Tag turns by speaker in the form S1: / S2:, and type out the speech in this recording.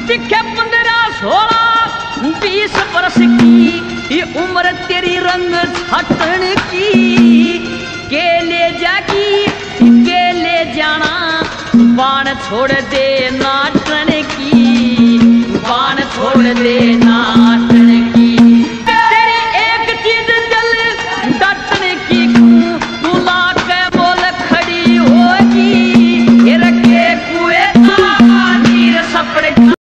S1: दिखे 15-16-20 वर्ष की ये उम्र तेरी रंग छटन की के ले जागी के ले जाना बाण छोड़ दे नाटन की बाण छोड़ दे ना